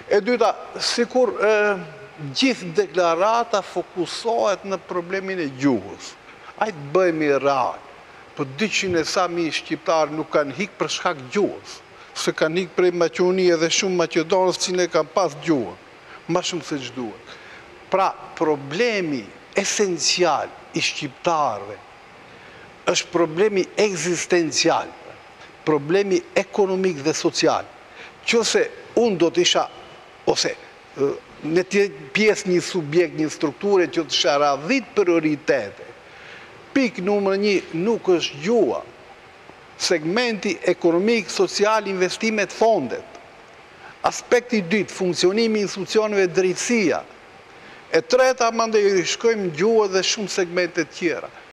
E dyta, sikur gjithë deklarata fokusohet në problemin e gjuhës. Ajtë bëjmë i real. Për 200 e sa mijë shqiptarë nuk kanë hikë për shkak gjuhës. Se kanë hikë prej Maqedonie dhe shumë Maqedonës cilë kanë pas gjuhën. Ma shumë se që duhet. Pra, problemi esencial i shqiptarëve është problemi ekzistencial, problemi ekonomik dhe social. Qëse unë do të isha, ose në të pjesë një subjekt, një strukture që të isha radhit prioritete, pik numër 1 nuk është gjuha, segmenti ekonomik, social, investimet, fondet. Aspekti 2, funksionimi institucioneve drejtësia. E treta, mande i shkojmë gjuhë dhe shumë segmentet tjera.